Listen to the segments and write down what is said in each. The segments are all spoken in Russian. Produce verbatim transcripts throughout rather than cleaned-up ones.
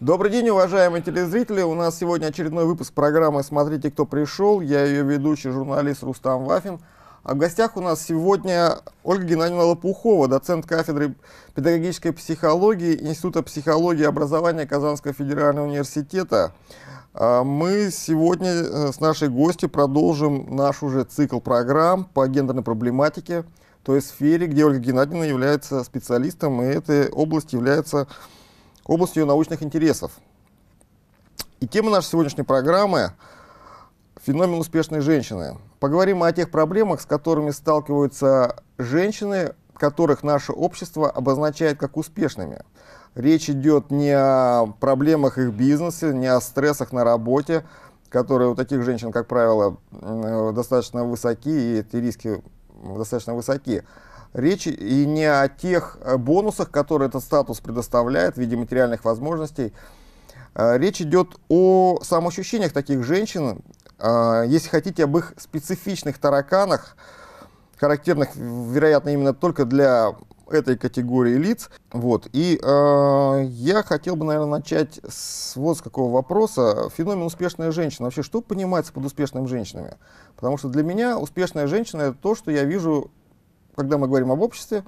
Добрый день, уважаемые телезрители. У нас сегодня очередной выпуск программы «Смотрите, кто пришел». Я ее ведущий, журналист Рустам Вафин. А в гостях у нас сегодня Ольга Геннадьевна Лопухова, доцент кафедры педагогической психологии Института психологии и образования Казанского федерального университета. Мы сегодня с нашей гостью продолжим наш уже цикл программ по гендерной проблематике, той сфере, где Ольга Геннадьевна является специалистом, и эта область является областью научных интересов. И тема нашей сегодняшней программы — феномен успешной женщины. Поговорим мы о тех проблемах, с которыми сталкиваются женщины, которых наше общество обозначает как успешными. Речь идет не о проблемах их бизнеса, не о стрессах на работе, которые у таких женщин, как правило, достаточно высоки, и эти риски достаточно высоки. Речь и не о тех бонусах, которые этот статус предоставляет в виде материальных возможностей. Речь идет о самоощущениях таких женщин, если хотите, об их специфичных тараканах, характерных, вероятно, именно только для этой категории лиц. Вот. И э, я хотел бы, наверное, начать с вот с какого вопроса. Феномен успешная женщина. Вообще, что понимается под успешными женщинами? Потому что для меня успешная женщина — это то, что я вижу, когда мы говорим об обществе,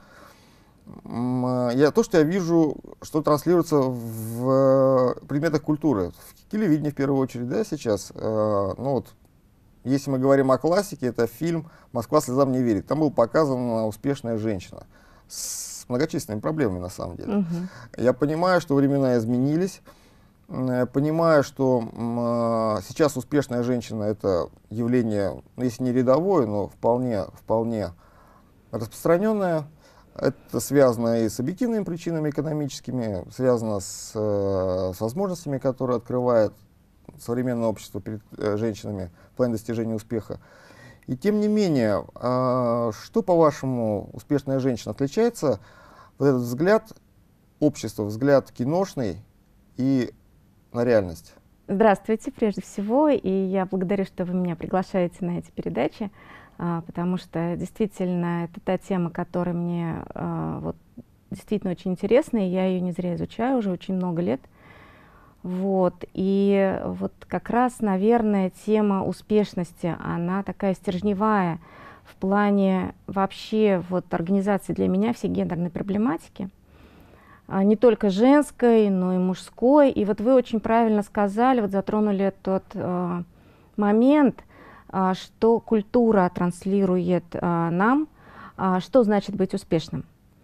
я, то, что я вижу, что транслируется в предметах культуры, в телевидении в первую очередь, да, сейчас. Э, ну вот, если мы говорим о классике, это фильм «Москва слезам не верит». Там была показана успешная женщина с многочисленными проблемами, на самом деле. Угу. Я понимаю, что времена изменились, э, понимаю, что э, сейчас успешная женщина — это явление, ну, если не рядовое, но вполне, вполне распространенное. Это связано и с объективными причинами экономическими, связано с, э, с возможностями, которые открывает современное общество перед э, женщинами в плане достижения успеха. И тем не менее, э, что, по-вашему, успешная женщина отличается, вот этот взгляд общества, взгляд киношный и на реальность? Здравствуйте, прежде всего, и я благодарю, что вы меня приглашаете на эти передачи, потому что действительно это та тема, которая мне вот, действительно очень интересна, и я ее не зря изучаю уже очень много лет. Вот. И вот как раз, наверное, тема успешности, она такая стержневая в плане вообще вот, организации для меня всей гендерной проблематики. Не только женской, но и мужской. И вот вы очень правильно сказали, вот затронули тот э, момент, э, что культура транслирует э, нам, э, что значит быть успешным.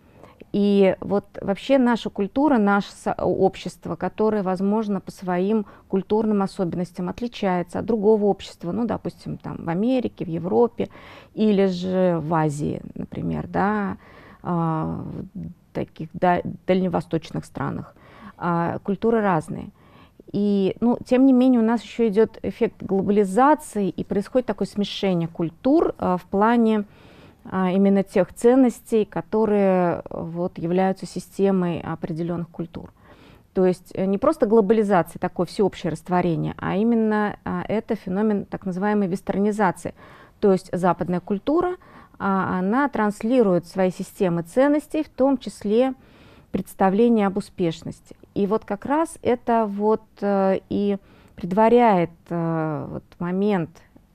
И вот вообще наша культура, наше общество, которое, возможно, по своим культурным особенностям отличается от другого общества, ну, допустим, там, в Америке, в Европе или же в Азии, например, да, э, таких да, дальневосточных странах. А, культуры разные. И, ну, тем не менее, у нас еще идет эффект глобализации, и происходит такое смешение культур а, в плане а, именно тех ценностей, которые вот, являются системой определенных культур. То есть не просто глобализация, такое всеобщее растворение, а именно а, это феномен так называемой вестернизации. То есть западная культура, она транслирует свои системы ценностей, в том числе представление об успешности. И вот как раз это вот э, и предваряет э, вот момент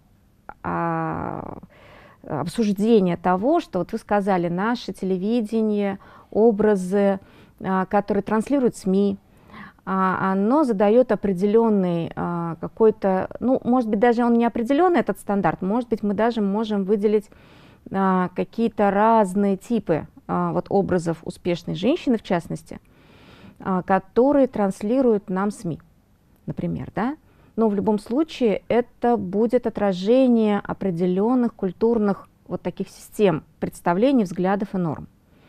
э, обсуждения того, что вот вы сказали, наше телевидение, образы, э, которые транслируют СМИ, оно задает определенный э, какой-то, ну, может быть, даже он не определенный, этот стандарт, может быть, мы даже можем выделить э, какие-то разные типы э, вот, образов успешной женщины, в частности, э, которые транслируют нам СМИ, например, да? Но в любом случае это будет отражение определенных культурных вот таких систем представлений, взглядов и норм.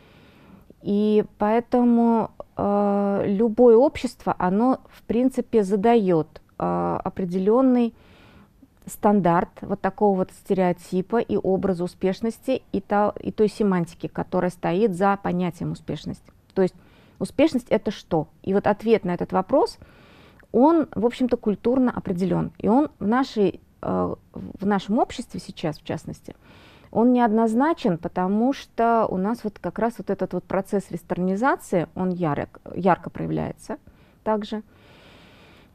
И поэтому э, любое общество, оно в принципе задает э, определенный стандарт вот такого вот стереотипа и образа успешности и, то, и той семантики, которая стоит за понятием успешности. То есть успешность — это что? И вот ответ на этот вопрос, он, в общем-то, культурно определен. И он в, нашей, э, в нашем обществе сейчас, в частности, он неоднозначен, потому что у нас вот как раз вот этот вот процесс вестернизации, он ярко, ярко проявляется также.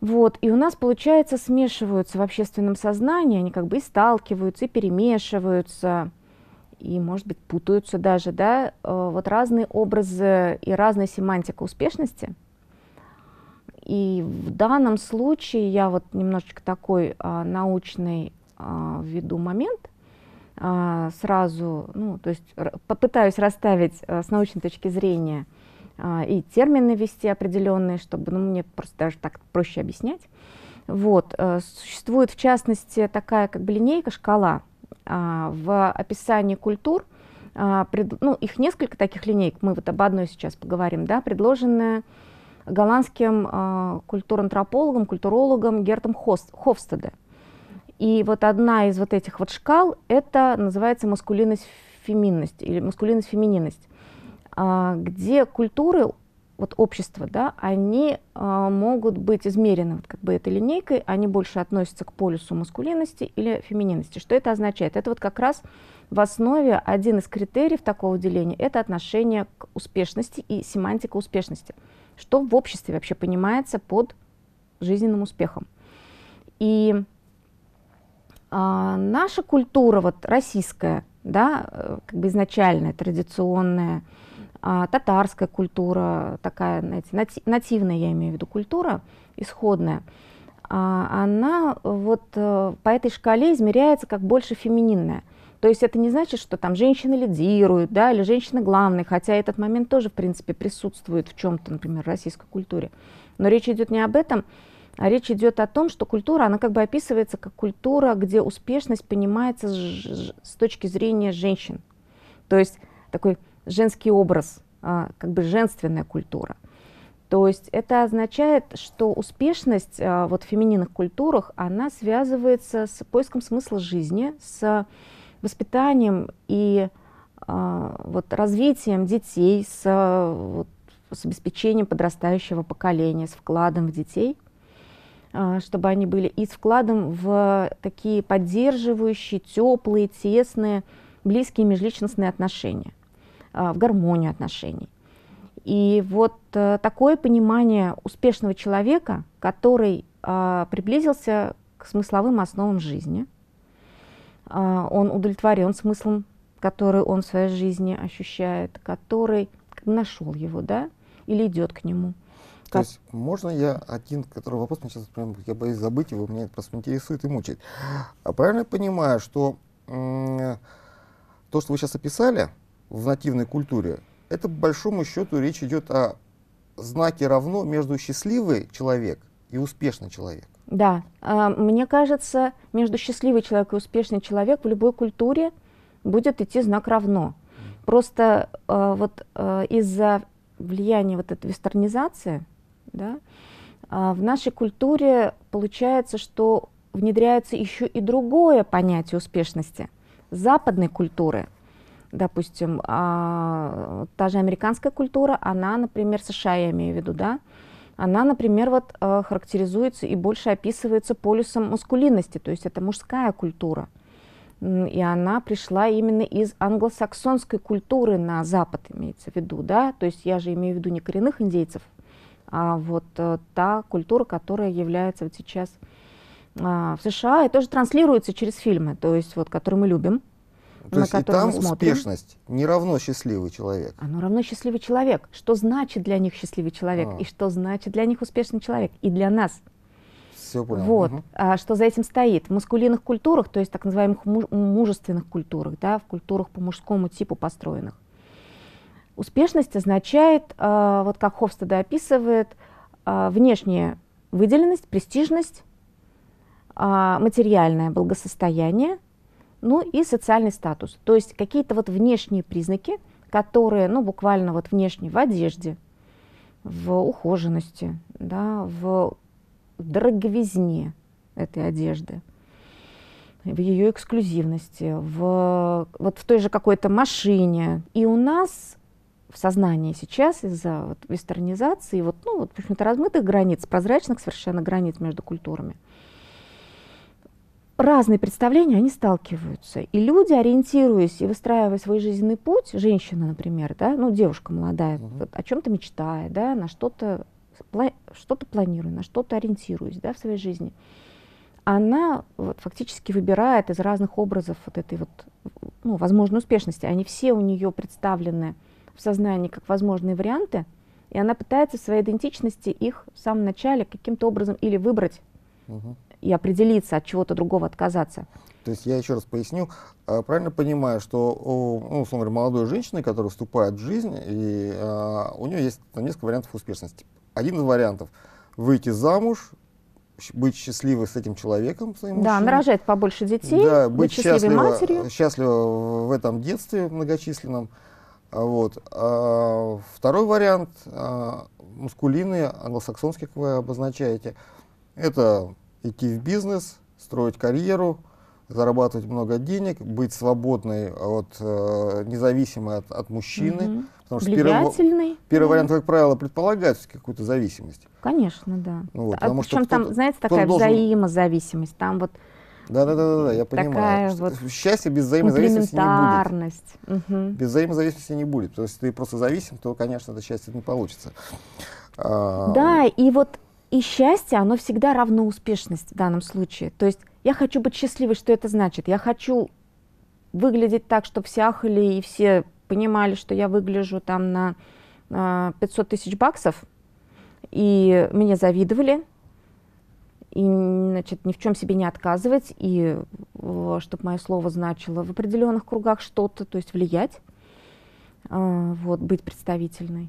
Вот, и у нас, получается, смешиваются в общественном сознании, они как бы и сталкиваются, и перемешиваются, и, может быть, путаются даже, да, вот разные образы и разная семантика успешности. И в данном случае я вот немножечко такой а, научный а, введу момент, а, сразу, ну, то есть попытаюсь расставить а, с научной точки зрения а, и термины ввести определенные, чтобы, ну, мне просто даже так проще объяснять. Вот, а, существует, в частности, такая как бы линейка, шкала а, в описании культур, а, пред, ну, их несколько таких линеек, мы вот об одной сейчас поговорим, да, предложенная голландским э, культурантропологом, культурологом Гертом Хофстеде. И вот одна из вот этих вот шкал, это называется маскулинность-феминность или маскулинность-фемининность, э, где культуры, вот общества, да, они э, могут быть измерены вот как бы этой линейкой, они больше относятся к полюсу маскулинности или фемининности. Что это означает? Это вот как раз в основе один из критериев такого деления, это отношение к успешности и семантика успешности. Что в обществе вообще понимается под жизненным успехом. И а, наша культура, вот российская, да, как бы изначальная, традиционная, а, татарская культура, такая, знаете, нати нативная, я имею в виду, культура, исходная, а, она вот а, по этой шкале измеряется как больше фемининная. То есть это не значит, что там женщины лидируют, да, или женщины главные, хотя этот момент тоже, в принципе, присутствует в чем-то, например, в российской культуре. Но речь идет не об этом, а речь идет о том, что культура, она как бы описывается как культура, где успешность понимается с, с точки зрения женщин. То есть такой женский образ, а, как бы женственная культура. То есть это означает, что успешность а, вот в фемининных культурах, она связывается с поиском смысла жизни, с воспитанием и а, вот, развитием детей, с, вот, с обеспечением подрастающего поколения, с вкладом в детей, а, чтобы они были и с вкладом в такие поддерживающие, теплые, тесные, близкие межличностные отношения, а, в гармонию отношений. И вот а, такое понимание успешного человека, который а, приблизился к смысловым основам жизни, он удовлетворен смыслом, который он в своей жизни ощущает, который нашел его, да, или идет к нему. То как... есть можно я один, который вопрос, мне сейчас прям, я боюсь забыть его, меня это просто интересует и мучает. А правильно я понимаю, что то, что вы сейчас описали в нативной культуре, это по большому счету речь идет о знаке равно между счастливый человек и успешный человек? Да, мне кажется, между счастливый человек и успешный человек в любой культуре будет идти знак равно. Просто вот из-за влияния вот этой вестернизации, да, в нашей культуре получается, что внедряется еще и другое понятие успешности. Западной культуры, допустим, та же американская культура, она, например, США я имею в виду, да, она, например, вот, э, характеризуется и больше описывается полюсом маскулинности, то есть это мужская культура. И она пришла именно из англосаксонской культуры на Запад, имеется в виду, да, то есть я же имею в виду не коренных индейцев, а вот э, та культура, которая является вот сейчас э, в США, и тоже транслируется через фильмы, то есть вот, которые мы любим. То есть и там успешность не равно счастливый человек? Оно равно счастливый человек. Что значит для них счастливый человек? А. И что значит для них успешный человек? И для нас. Все понял. Вот. Угу. А что за этим стоит? В маскулинных культурах, то есть так называемых мужественных культурах, да, в культурах по мужскому типу построенных, успешность означает, а, вот как Хофстеде описывает, а, внешняя выделенность, престижность, а, материальное благосостояние, ну и социальный статус, то есть какие-то вот внешние признаки, которые, ну, буквально вот внешне в одежде, в ухоженности, да, в дороговизне этой одежды, в ее эксклюзивности, в, вот в той же какой-то машине. И у нас в сознании сейчас из-за вот вестернизации, вот, ну, вот, в общем-то, размытых границ, прозрачных совершенно границ между культурами, разные представления, они сталкиваются. И люди, ориентируясь и выстраивая свой жизненный путь, женщина, например, да, ну, девушка молодая, Uh-huh. вот, о чем-то мечтает, да, на что-то что-то планирую, на что-то ориентируюсь, да, в своей жизни, она вот, фактически выбирает из разных образов вот этой вот, ну, возможной успешности. Они все у нее представлены в сознании как возможные варианты, и она пытается в своей идентичности их в самом начале каким-то образом или выбрать угу. и определиться, от чего-то другого отказаться. То есть я еще раз поясню, правильно понимаю, что у, ну, условно говоря, молодой женщины, которая вступает в жизнь, и а, у нее есть там, несколько вариантов успешности. Один из вариантов — выйти замуж, быть счастливой с этим человеком, своим да, мужчиной. нарожать побольше детей, да, быть быть счастливой счастлива, матерью. Счастлива в этом детстве многочисленном. Вот. А, второй вариант, а, мускулинный, англосаксонский, как вы обозначаете, это идти в бизнес, строить карьеру, зарабатывать много денег, быть свободной, от, э, независимой от, от мужчины. Угу. Потому что Влиятельный. Первый, первый да. вариант, как правило, предполагает какую-то зависимость. Конечно, да. Ну, вот, а причем там, знаете, такая должен... взаимозависимость. Там вот да, да, да, да, я понимаю. Вот счастье без взаимозависимости не будет. Угу. Без взаимозависимости не будет. То есть, если ты просто зависим, то, конечно, это счастье не получится. Да, и вот и счастье, оно всегда равно успешности в данном случае. То есть я хочу быть счастливой, что это значит? Я хочу выглядеть так, чтобы все ахали и все понимали, что я выгляжу там на э, пятьсот тысяч баксов, и мне завидовали, и, значит, ни в чем себе не отказывать, и э, чтобы мое слово значило в определенных кругах что-то, то есть влиять, э, вот, быть представительной.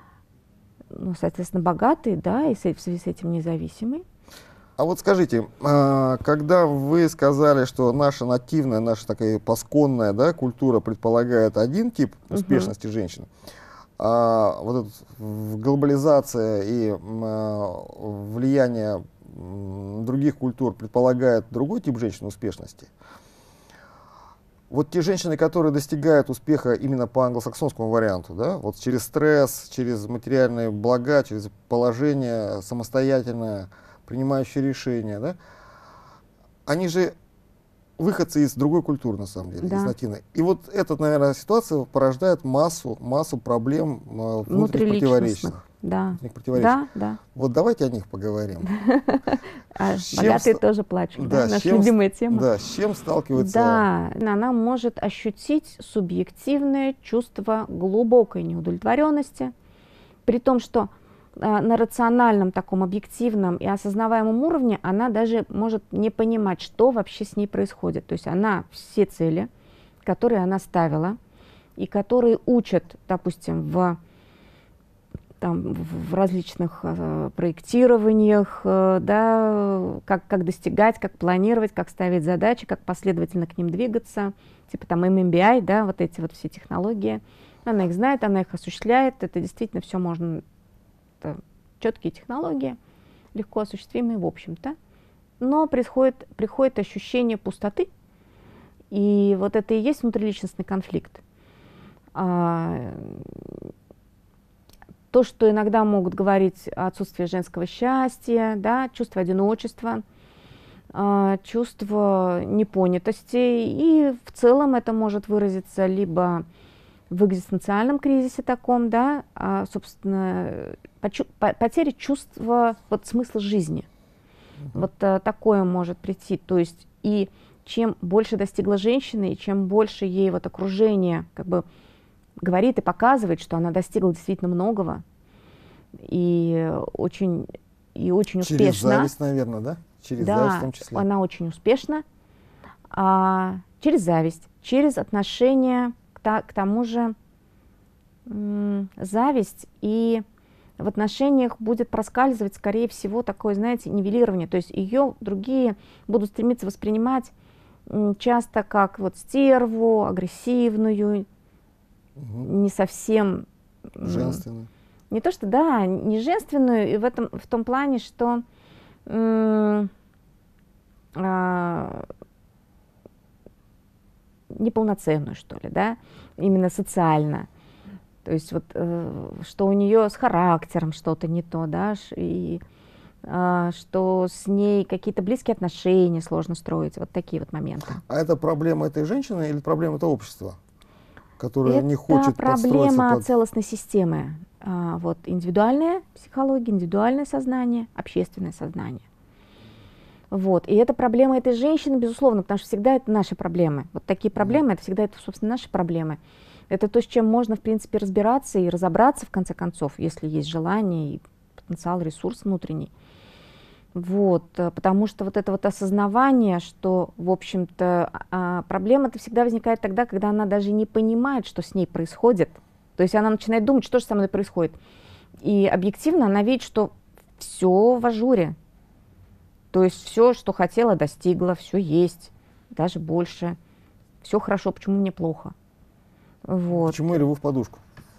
Ну, соответственно, богатый, да, и в связи с этим независимый. А вот скажите, когда вы сказали, что наша нативная, наша такая пасконная, да, культура предполагает один тип успешности uh-huh. женщины, а вот эта глобализация и влияние других культур предполагает другой тип женщины успешности, вот те женщины, которые достигают успеха именно по англосаксонскому варианту, да, вот через стресс, через материальные блага, через положение самостоятельное, принимающие решения, да, они же выходцы из другой культуры, на самом деле, да. из нативной. И вот эта, наверное, ситуация порождает массу, массу проблем э, внутренних противоречий. Да. да, да. Вот давайте о них поговорим. Богатые тоже плачут, да, наша любимая тема. Да, с чем сталкивается? Да, она может ощутить субъективное чувство глубокой неудовлетворенности, при том, что на рациональном, таком объективном и осознаваемом уровне она даже может не понимать, что вообще с ней происходит. То есть она все цели, которые она ставила, и которые учат, допустим, в, там, в различных э, проектированиях, э, да, как, как достигать, как планировать, как ставить задачи, как последовательно к ним двигаться, типа там эм эм би ай, да, вот эти вот все технологии. Она их знает, она их осуществляет, это действительно все можно... четкие технологии, легко осуществимые в общем-то, но приходит, приходит ощущение пустоты, и вот это и есть внутриличностный конфликт. А, то, что иногда могут говорить о отсутствии женского счастья, да, чувство одиночества, а, чувство непонятости, и в целом это может выразиться либо в экзистенциальном кризисе таком, да, а, собственно, потеря чувства вот, смысла жизни. Uh-huh. Вот а, такое может прийти. То есть и чем больше достигла женщина, и чем больше ей вот окружение как бы говорит и показывает, что она достигла действительно многого, и очень, и очень успешно. Через зависть, наверное, да? Через да, зависть в том числе. Она очень успешна. А, через зависть, через отношение к тому же зависть, и в отношениях будет проскальзывать, скорее всего, такое, знаете, нивелирование. То есть ее другие будут стремиться воспринимать часто как вот стерву, агрессивную, угу. не совсем... Женственную. Не то, что, да, не женственную, и в, этом, в том плане, что... А, неполноценную, что ли, да, именно социально. То есть вот, э, что у нее с характером что-то не то, да, и э, что с ней какие-то близкие отношения сложно строить, вот такие вот моменты. А это проблема этой женщины или проблема этого общества? которая не хочет подстроиться под... Это проблема целостной системы. А, вот, индивидуальная психология, индивидуальное сознание, общественное сознание. Вот. И это проблема этой женщины, безусловно, потому что всегда это наши проблемы. Вот такие проблемы, это всегда, это, собственно, наши проблемы. Это то, с чем можно, в принципе, разбираться и разобраться, в конце концов, если есть желание и потенциал, ресурс внутренний. Вот. Потому что вот это вот осознавание, что, в общем-то, проблема-то всегда возникает тогда, когда она даже не понимает, что с ней происходит. То есть она начинает думать, что же со мной происходит. И объективно она видит, что все в ажуре. То есть все, что хотела, достигла, все есть, даже больше. Все хорошо, почему мне плохо? Вот. Почему я реву в подушку?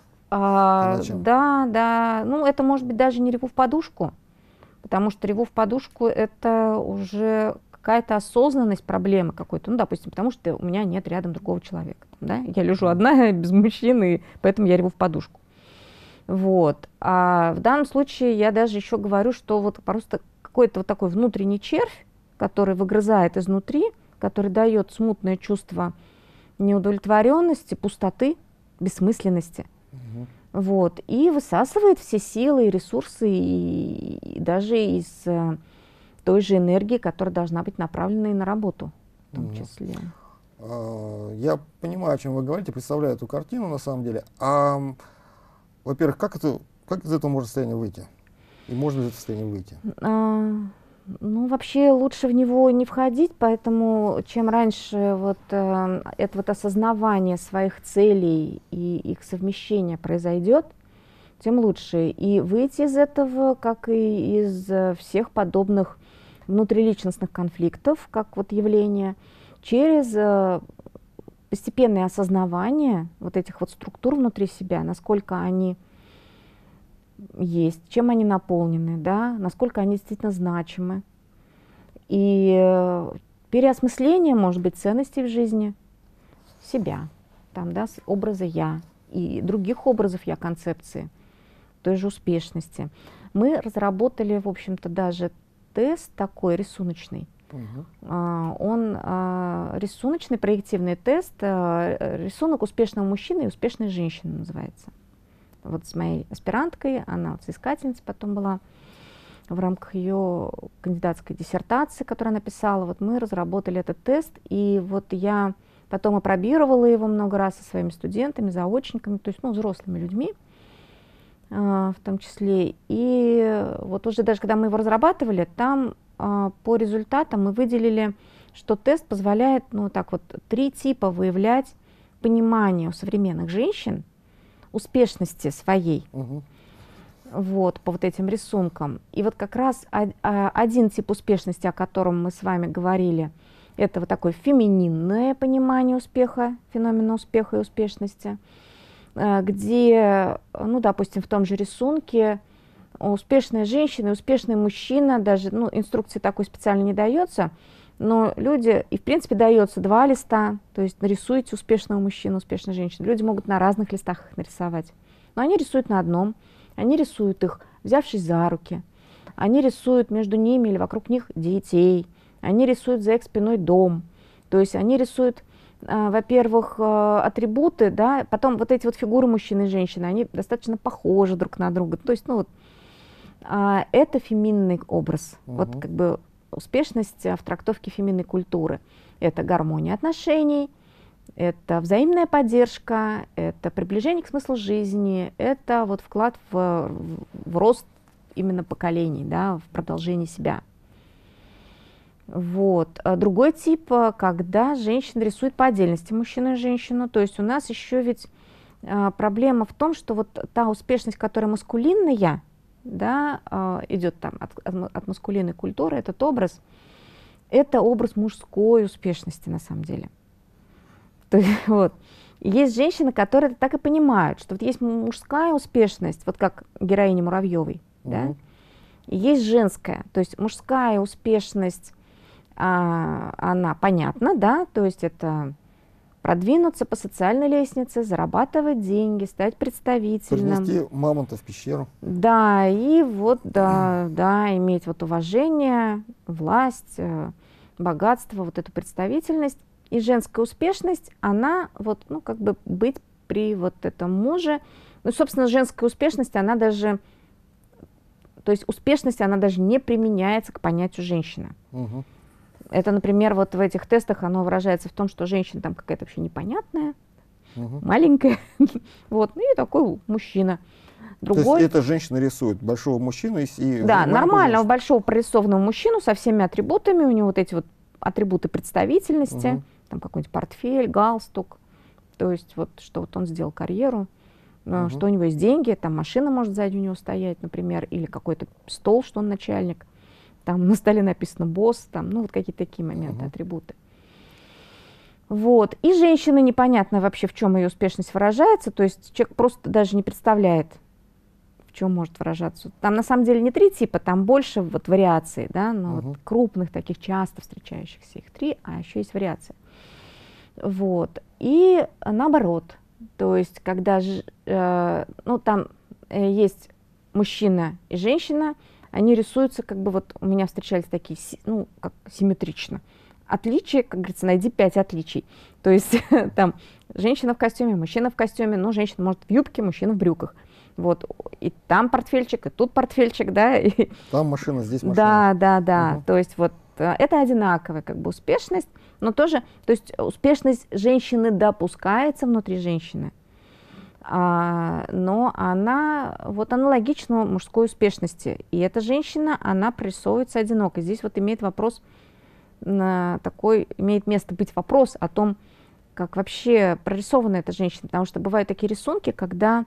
А, да, да. Ну, это может быть даже не реву в подушку, потому что реву в подушку — это уже какая-то осознанность проблемы какой-то. Ну, допустим, потому что у меня нет рядом другого человека. Да? Я лежу одна, без мужчины, поэтому я реву в подушку. Вот. А в данном случае я даже еще говорю, что вот просто какой-то вот такой внутренний червь, который выгрызает изнутри, который дает смутное чувство неудовлетворенности, пустоты, бессмысленности. Угу. Вот, и высасывает все силы и ресурсы, и, и даже из э, той же энергии, которая должна быть направлена и на работу в том угу. числе. А, я понимаю, о чем вы говорите, представляю эту картину на самом деле. А, во-первых, как, это, как из этого можно состояния выйти? И можно из этого состояния выйти? А, ну, вообще лучше в него не входить, поэтому чем раньше вот, э, это вот осознавание своих целей и их совмещение произойдет, тем лучше. И выйти из этого, как и из всех подобных внутриличностных конфликтов, как вот явление, через э, постепенное осознавание вот этих вот структур внутри себя, насколько они есть, чем они наполнены, да, насколько они действительно значимы. И э, переосмысление, может быть, ценностей в жизни себя, там, да, образа «я» и других образов «я» концепции, той же успешности. Мы разработали, в общем-то, даже тест такой рисуночный. Uh-huh. а, он а, рисуночный, проективный тест, а, рисунок успешного мужчины и успешной женщины называется. Вот с моей аспиранткой, она вот соискательница потом была, в рамках ее кандидатской диссертации, которую она писала, вот мы разработали этот тест, и вот я потом опробировала его много раз со своими студентами, заочниками, то есть, ну, взрослыми людьми а, в том числе. И вот уже даже когда мы его разрабатывали, там а, по результатам мы выделили, что тест позволяет, ну, так вот, три типа выявлять понимание у современных женщин успешности своей, угу. вот, по вот этим рисункам. И вот как раз один тип успешности, о котором мы с вами говорили, это вот такое фемининное понимание успеха, феномена успеха и успешности, где, ну, допустим, в том же рисунке успешная женщина и успешный мужчина, даже, ну, инструкции такой специально не дается, но люди, и в принципе дается два листа, то есть нарисуйте успешного мужчину, успешную женщину. Люди могут на разных листах их нарисовать. Но они рисуют на одном, они рисуют их, взявшись за руки. Они рисуют между ними или вокруг них детей. Они рисуют за их спиной дом. То есть они рисуют, э, во-первых, э, атрибуты, да, потом вот эти вот фигуры мужчины и женщины, они достаточно похожи друг на друга. То есть, ну вот, э, это феминный образ. Угу. Вот как бы успешность в трактовке феминной культуры. Это гармония отношений, это взаимная поддержка, это приближение к смыслу жизни, это вот вклад в, в рост именно поколений, да, в продолжение себя. Вот. А другой тип, когда женщина рисует по отдельности мужчину и женщину, то есть у нас еще ведь а, проблема в том, что вот та успешность, которая маскулинная, да, э, идет там от, от, от маскулинной культуры, этот образ, это образ мужской успешности на самом деле. То есть, вот. И есть женщины, которые так и понимают, что вот есть мужская успешность, вот как героиня Муравьевой, mm-hmm. да, и есть женская, то есть мужская успешность, а, она понятна, да, то есть это продвинуться по социальной лестнице, зарабатывать деньги, стать представительным. Принести мамонта в пещеру. Да, и вот, да, да, иметь вот уважение, власть, богатство, вот эту представительность. И женская успешность, она вот, ну, как бы быть при вот этом муже. Ну, собственно, женская успешность, она даже, то есть успешность, она даже не применяется к понятию женщина. Угу. Это, например, вот в этих тестах оно выражается в том, что женщина там какая-то вообще непонятная, угу. маленькая, вот, ну и такой мужчина. Другой... То есть эта женщина рисует большого мужчину и... Да, нормального женщину. Большого прорисованного мужчину со всеми атрибутами, у него вот эти вот атрибуты представительности, угу. там какой-нибудь портфель, галстук, то есть вот, что вот он сделал карьеру, угу. что у него есть деньги, там машина может сзади у него стоять, например, или какой-то стол, что он начальник, там на столе написано «босс», там, ну вот какие-то такие моменты, угу. атрибуты. Вот. И женщина непонятно вообще, в чем ее успешность выражается, то есть человек просто даже не представляет, в чем может выражаться. Там на самом деле не три типа, там больше вот вариаций, да, но угу. вот крупных таких часто встречающихся их три, а еще есть вариации. Вот. И наоборот, то есть когда ж, э, ну, там э, есть мужчина и женщина, они рисуются как бы вот у меня встречались такие, ну, как симметрично. Отличия, как говорится, найди пять отличий. То есть там женщина в костюме, мужчина в костюме, но женщина может в юбке, мужчина в брюках. Вот, и там портфельчик, и тут портфельчик, да. И... Там машина, здесь машина. Да, да, да. Угу. То есть вот это одинаковая как бы успешность, но тоже, то есть успешность женщины допускается внутри женщины, а, но она вот аналогична мужской успешности. И эта женщина, она прорисовывается одиноко. Здесь вот имеет вопрос на такой, имеет место быть вопрос о том, как вообще прорисована эта женщина, потому что бывают такие рисунки, когда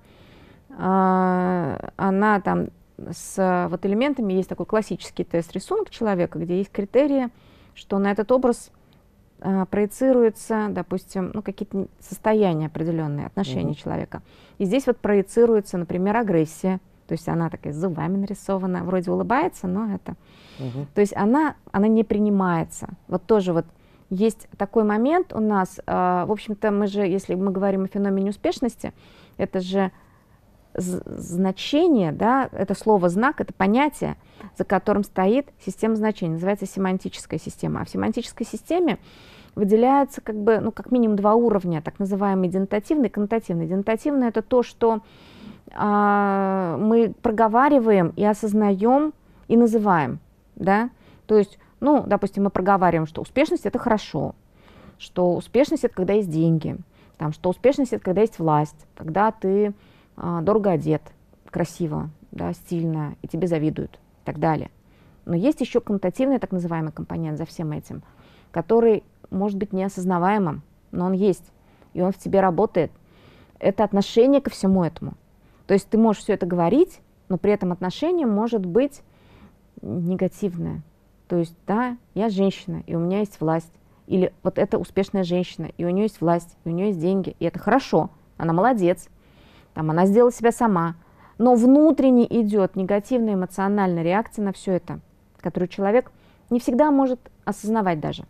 а, она там с вот элементами, есть такой классический тест-рисунок человека, где есть критерии, что на этот образ а, проецируются, допустим, ну, какие-то состояния определенные, отношения угу. человека. И здесь вот проецируется, например, агрессия, то есть она такая с зубами нарисована, вроде улыбается, но это... Угу. То есть она, она не принимается. Вот тоже вот есть такой момент у нас, э, в общем-то, мы же, если мы говорим о феномене успешности, это же значение, да, это слово «знак», это понятие, за которым стоит система значений, называется семантическая система. А в семантической системе выделяются как бы, ну, как минимум два уровня, так называемый денотативный и коннотативный. Денотативный — это то, что э, мы проговариваем и осознаем и называем, да, то есть, ну, допустим, мы проговариваем, что успешность — это хорошо, что успешность — это когда есть деньги, там, что успешность — это когда есть власть, когда ты э, дорого одет, красиво, да, стильно, и тебе завидуют, и так далее. Но есть еще коннотативный, так называемый компонент за всем этим, который может быть неосознаваемым, но он есть, и он в тебе работает. Это отношение ко всему этому. То есть ты можешь все это говорить, но при этом отношение может быть негативное. То есть, да, я женщина, и у меня есть власть. Или вот это успешная женщина, и у нее есть власть, и у нее есть деньги, и это хорошо, она молодец, там, она сделала себя сама. Но внутренне идет негативная эмоциональная реакция на все это, которую человек не всегда может осознавать даже.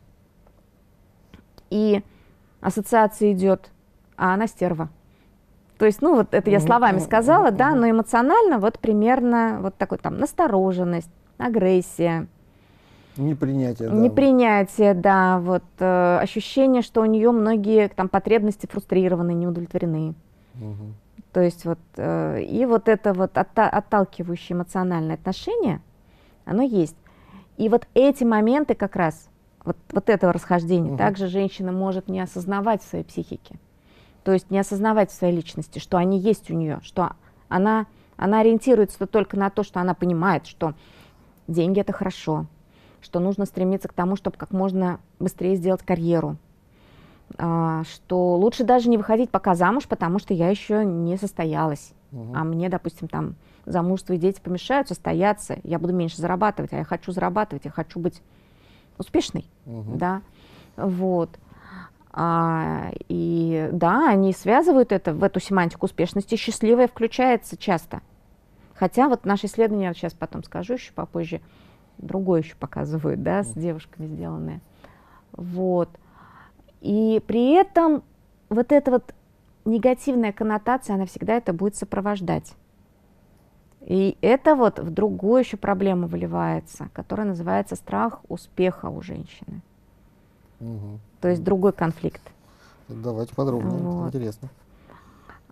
И ассоциация идет, а она стерва. То есть, ну, вот это я словами сказала, да, но эмоционально вот примерно вот такой там настороженность, агрессия. Непринятие, да. Непринятие, да, вот э, ощущение, что у нее многие там потребности фрустрированы, не удовлетворены. Угу. То есть вот, э, и вот это вот отта отталкивающее эмоциональное отношение, оно есть. И вот эти моменты как раз, вот, вот этого расхождения, угу. также женщина может не осознавать в своей психике. То есть не осознавать в своей личности, что они есть у нее, что она, она ориентируется только на то, что она понимает, что деньги — это хорошо, что нужно стремиться к тому, чтобы как можно быстрее сделать карьеру, а, что лучше даже не выходить пока замуж, потому что я еще не состоялась, угу. а мне, допустим, там замужество и дети помешают состояться, я буду меньше зарабатывать, а я хочу зарабатывать, я хочу быть успешной, угу. да, вот. А, и да, они связывают это в эту семантику успешности, счастливая включается часто. Хотя вот наши исследования, я сейчас потом скажу еще попозже, другое еще показывают, да, с девушками сделанные. Вот. И при этом вот эта вот негативная коннотация, она всегда это будет сопровождать. И это вот в другую еще проблему выливается, которая называется страх успеха у женщины. Угу. То есть другой конфликт. Давайте подробнее, вот. Интересно.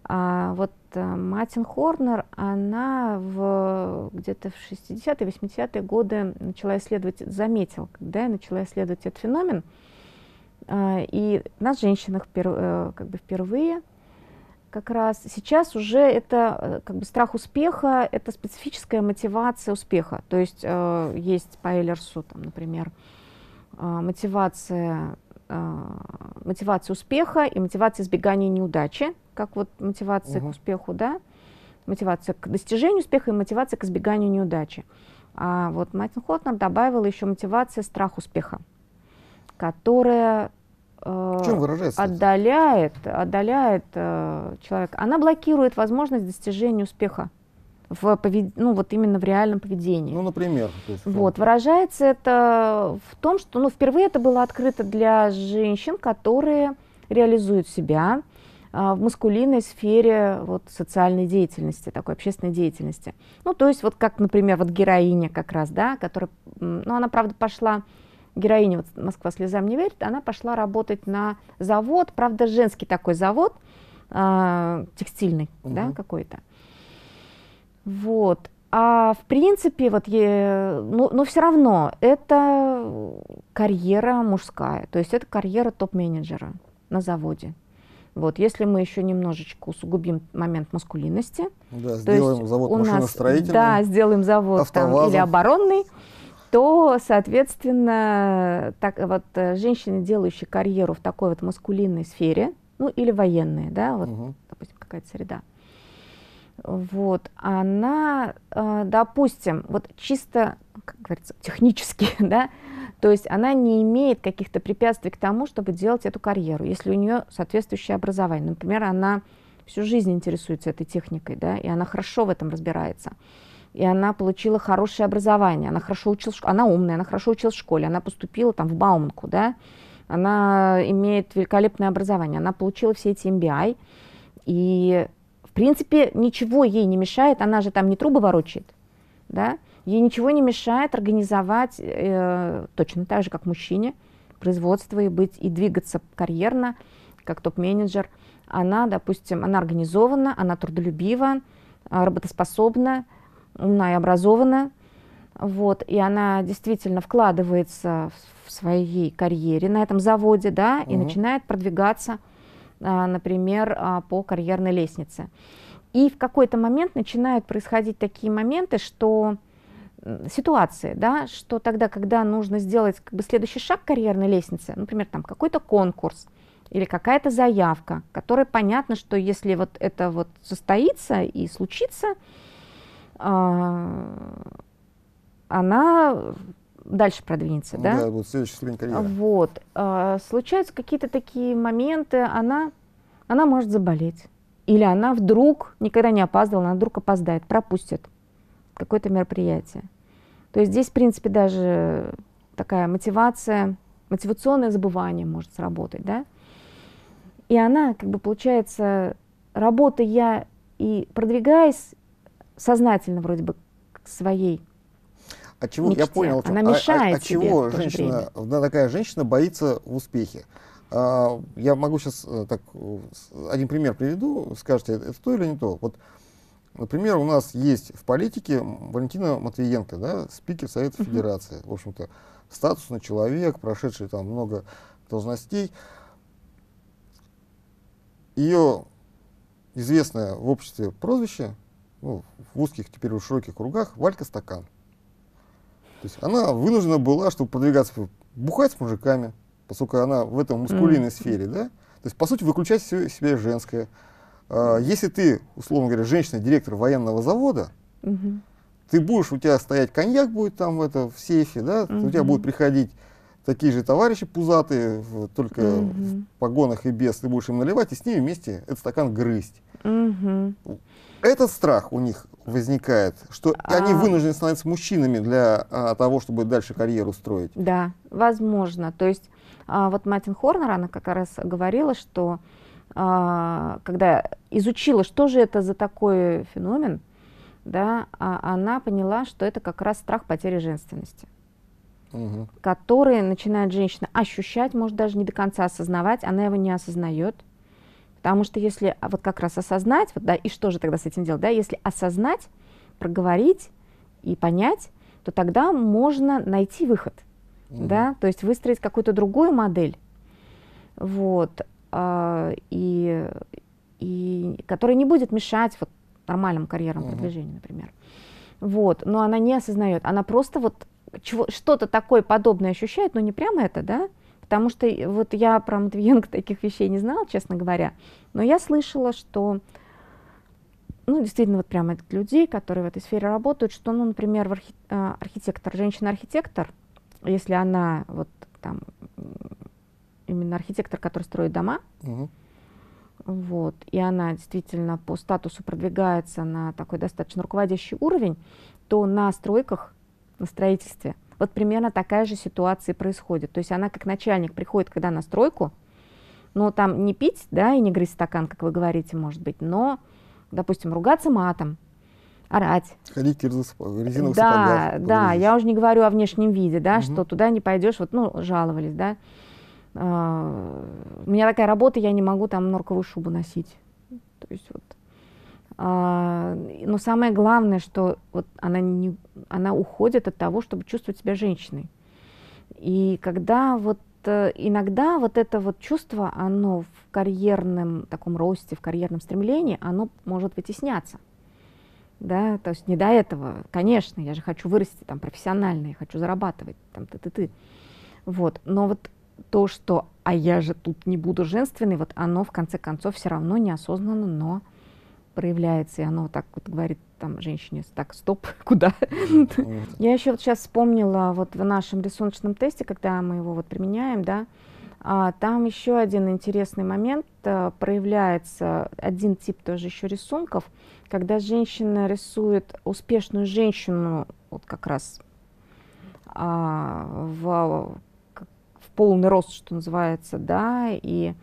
А вот э, Маттин Хорнер, она в, где-то в шестидесятые, восьмидесятые годы начала исследовать, заметила, когда я начала исследовать этот феномен, э, и нас, женщинах, пер, э, как бы впервые, как раз сейчас уже это э, как бы страх успеха, это специфическая мотивация успеха. То есть э, есть по Эйлерсу, там, например, э, мотивация, э, мотивация успеха и мотивация избегания неудачи, как вот мотивация угу. к успеху, да, мотивация к достижению успеха и мотивация к избеганию неудачи. А вот Маттин Хорнер добавила еще мотивация страх успеха, которая э, в чем выражается отдаляет, отдаляет э, человека. Она блокирует возможность достижения успеха в повед... ну, вот именно в реальном поведении. Ну, например. То есть, вот, выражается это в том, что ну, впервые это было открыто для женщин, которые реализуют себя в маскулинной сфере вот, социальной деятельности, такой общественной деятельности. Ну, то есть, вот как, например, вот героиня как раз, да, которая, ну, она, правда, пошла, героиня, вот «Москва слезам не верит», она пошла работать на завод, правда, женский такой завод, э, текстильный, угу. да, какой-то. Вот. А в принципе, вот, е, ну, но все равно, это карьера мужская, то есть это карьера топ-менеджера на заводе. Вот, если мы еще немножечко усугубим момент маскулинности, да, сделаем завод машиностроительный, да, сделаем завод там, или оборонный, то, соответственно, так, вот, женщины, делающие карьеру в такой вот маскулинной сфере, ну или военные, да, вот, угу. допустим, какая-то среда, вот, она, допустим, вот чисто, как говорится, технически, да, то есть она не имеет каких-то препятствий к тому, чтобы делать эту карьеру, если у нее соответствующее образование. Например, она всю жизнь интересуется этой техникой, да, и она хорошо в этом разбирается. И она получила хорошее образование, она хорошо училась, она умная, она хорошо училась в школе, она поступила там в Бауманку, да, она имеет великолепное образование, она получила все эти эм би ай, и, в принципе, ничего ей не мешает, она же там не трубы ворочает, да, ей ничего не мешает организовать э, точно так же, как мужчине, производство и быть, и двигаться карьерно, как топ-менеджер. Она, допустим, она организована, она трудолюбива, работоспособна, умна и образована, вот, и она действительно вкладывается в своей карьере на этом заводе, да, и угу. начинает продвигаться, а, например, а, по карьерной лестнице. И в какой-то момент начинают происходить такие моменты, что ситуации, да, что тогда, когда нужно сделать как бы следующий шаг карьерной лестницы, например, там какой-то конкурс или какая-то заявка, которая понятно, что если вот это вот состоится и случится, э, она дальше продвинется, да? Да, будет следующий ступень карьеры. Вот. Э, случаются какие-то такие моменты, она, она может заболеть. Или она вдруг, никогда не опаздывала, она вдруг опоздает, пропустит какое-то мероприятие. То есть здесь, в принципе, даже такая мотивация, мотивационное забывание может сработать, да? И она, как бы, получается, работая и продвигаясь сознательно вроде бы к своей от чего, мечте, я понял, она мешает от, от чего себе женщина, такая женщина боится в успехе. А, я могу сейчас так, один пример приведу, скажете, это то или не то. Вот, например, у нас есть в политике Валентина Матвиенко, да, спикер Совета Федерации, в общем-то, статусный человек, прошедший там много должностей. Ее известное в обществе прозвище, ну, в узких, теперь в широких кругах, Валька Стакан. То есть она вынуждена была, чтобы продвигаться, бухать с мужиками, поскольку она в этом мускулинной mm. сфере, да? То есть, по сути, выключать все себя женское. А, если ты, условно говоря, женщина-директор военного завода, mm-hmm. ты будешь, у тебя стоять коньяк будет там это, в сейфе, да? Mm-hmm. У тебя будут приходить такие же товарищи пузатые, только mm-hmm. в погонах и без, ты будешь им наливать, и с ними вместе этот стакан грызть. Mm-hmm. Этот страх у них возникает, что а... они вынуждены становиться мужчинами для а, того, чтобы дальше карьеру строить. Да, возможно. То есть а, вот Маттин Хорнер, она как раз говорила, что а, когда изучила, что же это за такой феномен, да, а, она поняла, что это как раз страх потери женственности, угу. который начинает женщина ощущать, может даже не до конца осознавать, она его не осознает, Потому что если а, вот как раз осознать, вот, да, и что же тогда с этим делать, да, если осознать, проговорить и понять, то тогда можно найти выход, mm-hmm. да, то есть выстроить какую-то другую модель, вот, э, и, и которая не будет мешать вот нормальному карьерному mm-hmm. продвижению, например. Вот, но она не осознает, она просто вот чего, что-то такое подобное ощущает, но не прямо это, да, потому что вот я про Матвиенко таких вещей не знала, честно говоря, но я слышала, что, ну, действительно, вот прямо от людей, которые в этой сфере работают, что, ну, например, в архи архитектор, женщина-архитектор, если она вот там именно архитектор, который строит дома, угу. вот, и она действительно по статусу продвигается на такой достаточно руководящий уровень, то на стройках, на строительстве, вот примерно такая же ситуация происходит. То есть она как начальник приходит, когда на стройку, ну, там не пить, да, и не грызть стакан, как вы говорите, может быть, но, допустим, ругаться матом, орать. Ходить в резиновых да, сапогах. Да, я уже не говорю о внешнем виде, да, угу. что туда не пойдешь, вот, ну, жаловались, да. Uh, у меня такая работа, я не могу там норковую шубу носить. То есть вот. Uh, но самое главное, что вот она, не, она уходит от того, чтобы чувствовать себя женщиной. И когда вот uh, иногда вот это вот чувство, оно в карьерном таком росте, в карьерном стремлении, оно может вытесняться. Да, то есть не до этого, конечно, я же хочу вырасти там профессионально, я хочу зарабатывать, там ты-ты-ты. Вот, но вот то, что «а я же тут не буду женственной», вот оно в конце концов все равно неосознанно, но проявляется, и оно вот так вот говорит там женщине: так, стоп, куда? Я еще вот сейчас вспомнила вот в нашем рисуночном тесте, когда мы его вот применяем, да, а, там еще один интересный момент, а, проявляется один тип тоже еще рисунков, когда женщина рисует успешную женщину, вот как раз а, в полный рост, что называется, да, и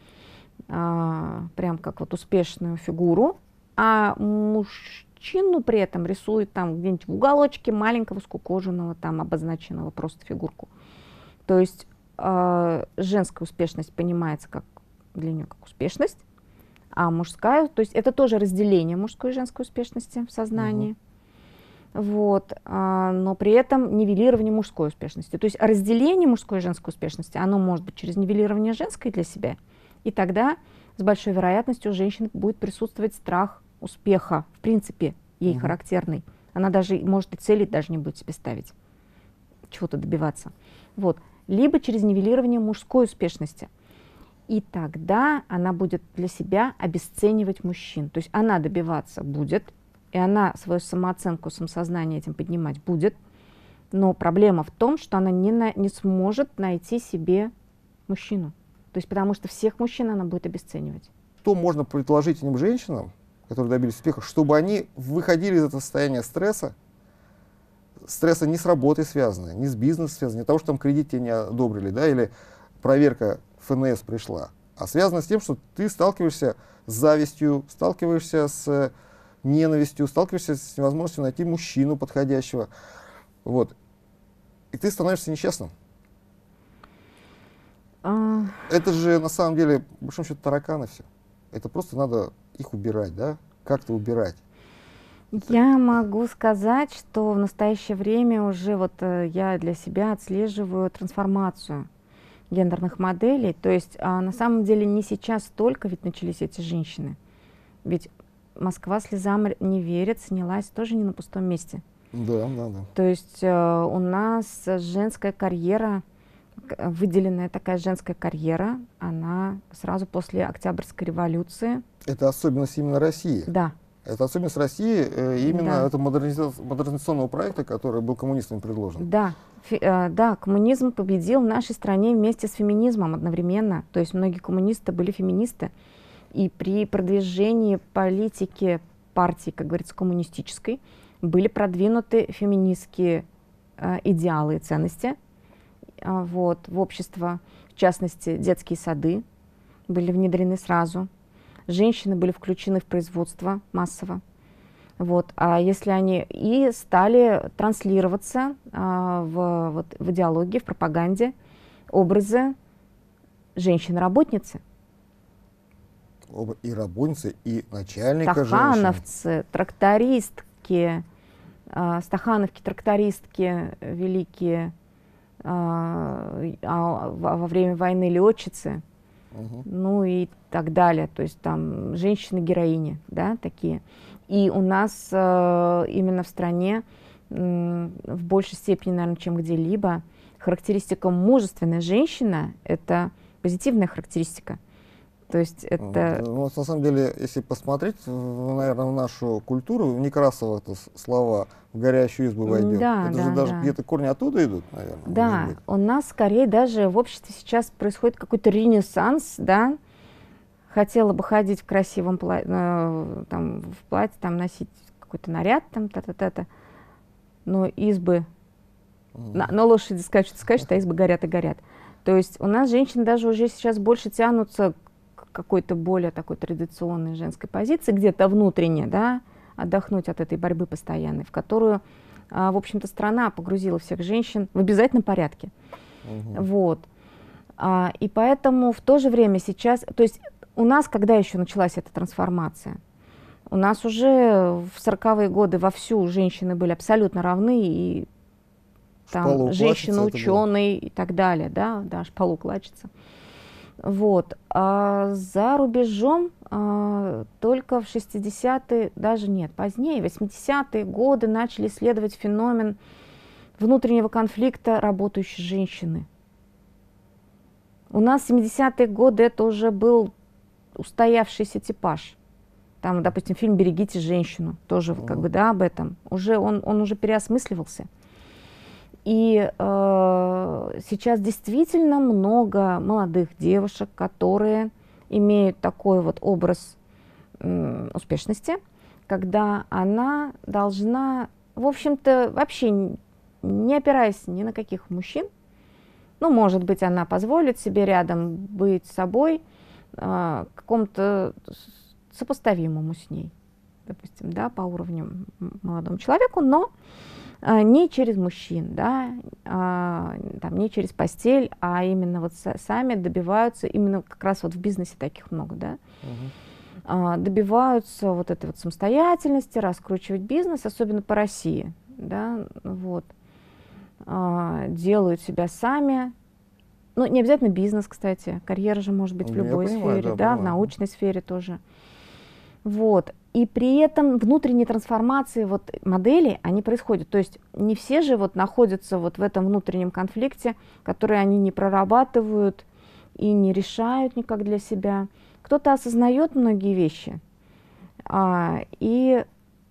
а, прям как вот успешную фигуру, а мужчину при этом рисует там где-нибудь в уголочке маленького скукоженного, там обозначенного просто фигурку. То есть а, женская успешность понимается как для нее как успешность, а мужская, то есть это тоже разделение мужской и женской успешности в сознании. Вот, а, но при этом нивелирование мужской успешности. То есть разделение мужской и женской успешности, оно может быть через нивелирование женской для себя, и тогда с большой вероятностью у женщины будет присутствовать страх успеха, в принципе, ей угу. характерный. Она даже, может, и цели даже не будет себе ставить, чего-то добиваться. Вот. Либо через нивелирование мужской успешности. И тогда она будет для себя обесценивать мужчин. То есть она добиваться будет, и она свою самооценку, самосознание этим поднимать будет, но проблема в том, что она не, на, не сможет найти себе мужчину. То есть потому что всех мужчин она будет обесценивать. Что можно предложить этим женщинам, которые добились успеха, чтобы они выходили из этого состояния стресса, стресса не с работой связанного, не с бизнесом связанного, не того, что там кредит тебе не одобрили, да, или проверка эф эн эс пришла, а связано с тем, что ты сталкиваешься с завистью, сталкиваешься с ненавистью, сталкиваешься с невозможностью найти мужчину подходящего. Вот. И ты становишься несчастным. А... Это же на самом деле, в большом счете, тараканы все. Это просто надо их убирать, да? Как-то убирать. Я могу сказать, что в настоящее время уже вот э, я для себя отслеживаю трансформацию гендерных моделей. То есть а, на самом деле не сейчас только ведь начались эти женщины. Ведь Москва слезам не верит, снялась тоже не на пустом месте. Да, да, да. То есть э, у нас женская карьера, выделенная такая женская карьера, она сразу после Октябрьской революции. Это особенность именно России. Да. Это особенность России, э, именно да. этого модернизационного проекта, который был коммунистами предложен. Да. Фи, э, да, коммунизм победил в нашей стране вместе с феминизмом одновременно. То есть многие коммунисты были феминисты. И при продвижении политики партии, как говорится, коммунистической, были продвинуты феминистские э, идеалы и ценности э, вот, в общество. В частности, детские сады были внедрены сразу. Женщины были включены в производство массово. Вот. А если они и стали транслироваться э, в, вот, в идеологии, в пропаганде образы женщины-работницы. Оба и работницы, и начальника Стахановцы, женщины. трактористки, э, стахановки, трактористки великие, э, а во, во время войны летчицы, угу. ну и так далее. То есть там женщины-героини, да, такие. И у нас э, именно в стране э, в большей степени, наверное, чем где-либо, характеристика мужественная женщина — это позитивная характеристика. То есть это... Ну, на самом деле, если посмотреть, наверное, в нашу культуру, в Некрасово слова «в горящую избу войдем», да, это да, же даже да. где-то корни оттуда идут, наверное. Да, у нас скорее даже в обществе сейчас происходит какой-то ренессанс, да. Хотела бы ходить в красивом платье, э, там, в платье, там, носить какой-то наряд, там, та-та-та-та, но избы, mm. на, но лошади скачут, скачут, а избы горят и горят. То есть у нас женщины даже уже сейчас больше тянутся какой-то более такой традиционной женской позиции, где-то внутренне, да, отдохнуть от этой борьбы постоянной, в которую, а, в общем-то, страна погрузила всех женщин в обязательном порядке. Угу. Вот. А, и поэтому в то же время сейчас, то есть у нас, когда еще началась эта трансформация? У нас уже в сороковые годы вовсю женщины были абсолютно равны, и там женщина-ученый и так далее, да, да, шпалу клачется. Вот. А за рубежом а, только в шестидесятые, даже нет, позднее, восьмидесятые годы начали исследовать феномен внутреннего конфликта работающей женщины. У нас в семидесятые годы это уже был устоявшийся типаж. Там, допустим, фильм «Берегите женщину», тоже mm-hmm. как бы, да, об этом. Уже он, он уже переосмысливался. И э, сейчас действительно много молодых девушек, которые имеют такой вот образ э, успешности, когда она должна, в общем-то, вообще не опираясь ни на каких мужчин, ну, может быть, она позволит себе рядом быть собой, э, какому-то сопоставимому с ней, допустим, да, по уровню молодому человеку, но не через мужчин, да, а, там, не через постель, а именно вот сами добиваются, именно как раз вот в бизнесе таких много, да, uh-huh. а, добиваются вот этой вот самостоятельности, раскручивать бизнес, особенно по России, да, вот, а, делают себя сами, ну, не обязательно бизнес, кстати, карьера же может быть в любой Я сфере, понимаю, да, да в научной сфере тоже, вот. И при этом внутренние трансформации вот модели, они происходят. То есть не все же вот находятся вот в этом внутреннем конфликте, который они не прорабатывают и не решают никак для себя. Кто-то осознает многие вещи а, и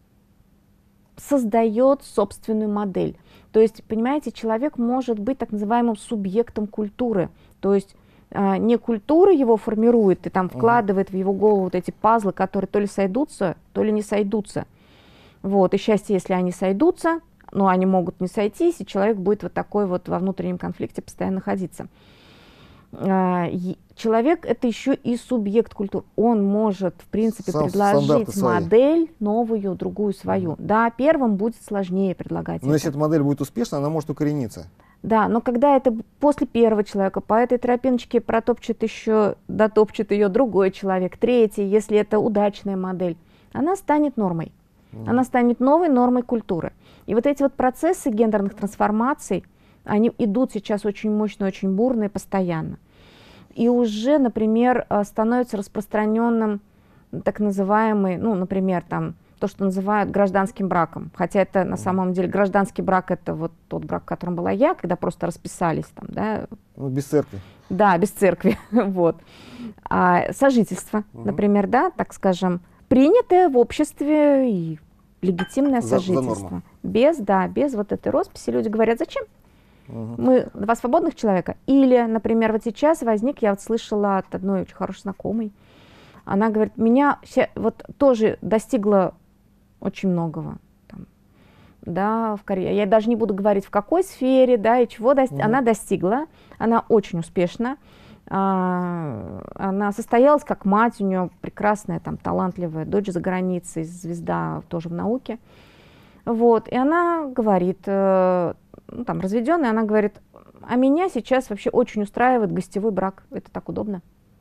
создает собственную модель. То есть, понимаете, человек может быть так называемым субъектом культуры. То есть А, не культура его формирует и там вкладывает uh-huh. в его голову вот эти пазлы, которые то ли сойдутся, то ли не сойдутся. Вот. И счастье, если они сойдутся, но они могут не сойтись, и человек будет вот такой вот во внутреннем конфликте постоянно находиться. А, человек — это еще и субъект культуры. Он может, в принципе, Сам, предложить модель новую, другую свою. Uh-huh. Да, первым будет сложнее предлагать. Но это. Если эта модель будет успешна, она может укорениться. Да, но когда это после первого человека, по этой тропиночке протопчет еще, дотопчет ее другой человек, третий, если это удачная модель, она станет нормой. Mm. Она станет новой нормой культуры. И вот эти вот процессы гендерных трансформаций, они идут сейчас очень мощно, очень бурно и постоянно. И уже, например, становится распространенным так называемый, ну, например, там, то, что называют гражданским браком. Хотя это на самом деле гражданский брак — это вот тот брак, в котором была я, когда просто расписались там, да. Ну, без церкви. Да, без церкви, вот. А сожительство, угу. например, да, так скажем, принятое в обществе и легитимное за, сожительство. За без, да, без вот этой росписи люди говорят, зачем? Угу. Мы два свободных человека. Или, например, вот сейчас возник, я вот слышала от одной очень хорошей знакомой, она говорит, меня вот тоже достигла очень многого, там, да, в карьере. Я даже не буду говорить, в какой сфере, да, и чего достигла. Mm-hmm. Она достигла, она очень успешна, а, она состоялась как мать, у нее прекрасная, там, талантливая дочь за границей, звезда тоже в науке, вот, и она говорит, э, ну, там, разведенная, она говорит, а меня сейчас вообще очень устраивает гостевой брак, это так удобно.